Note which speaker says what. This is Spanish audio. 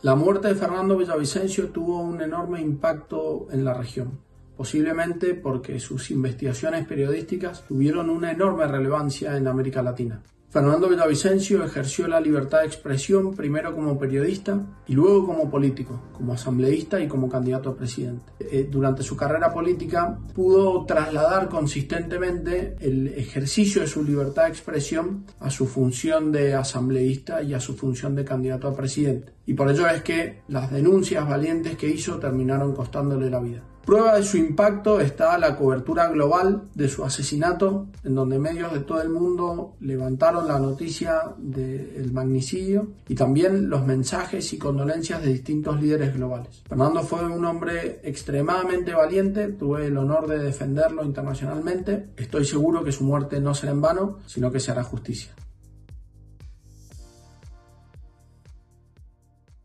Speaker 1: La muerte de Fernando Villavicencio tuvo un enorme impacto en la región, posiblemente porque sus investigaciones periodísticas tuvieron una enorme relevancia en América Latina. Fernando Villavicencio ejerció la libertad de expresión primero como periodista y luego como político, como asambleísta y como candidato a presidente. Durante su carrera política pudo trasladar consistentemente el ejercicio de su libertad de expresión a su función de asambleísta y a su función de candidato a presidente. Y por ello es que las denuncias valientes que hizo terminaron costándole la vida. Prueba de su impacto está la cobertura global de su asesinato, en donde medios de todo el mundo levantaron la noticia del magnicidio y también los mensajes y condolencias de distintos líderes globales. Fernando fue un hombre extremadamente valiente, tuve el honor de defenderlo internacionalmente. Estoy seguro que su muerte no será en vano, sino que se hará justicia.